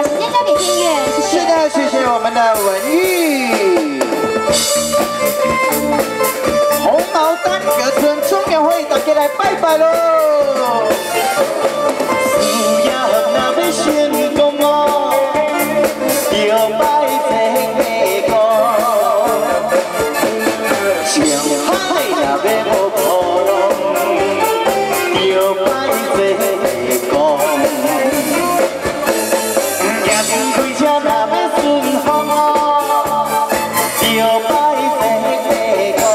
把时间交给天乐，谢谢。 是的，谢谢我们的文玉。红毛丹隔村中原会，大家来拜拜喽！事业若要成功哦，要拜这个上海若要无破浪，要拜这个。 开车若要顺风哦，要拜这个。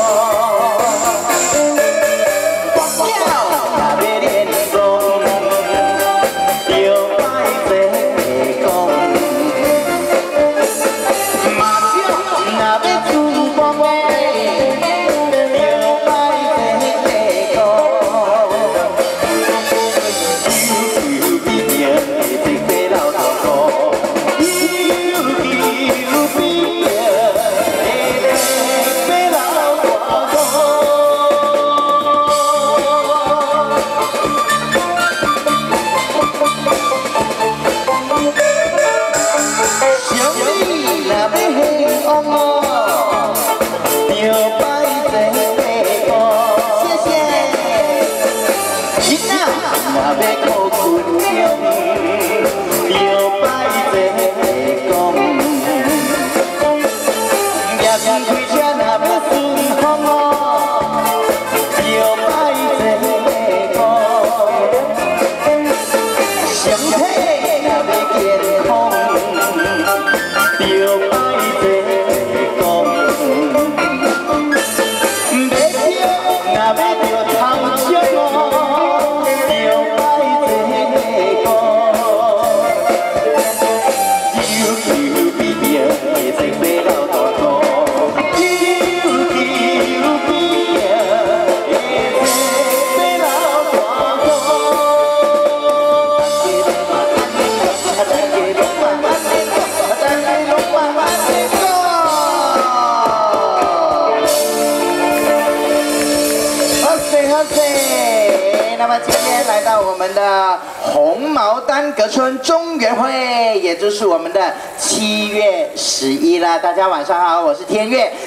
国脚若要练功，要拜这个。麻将若要成功诶，要拜这个。悠悠毕业这块老土土。 那么今天来到我们的红毛丹隔村中原会，也就是我们的7月11啦。大家晚上好，我是天乐。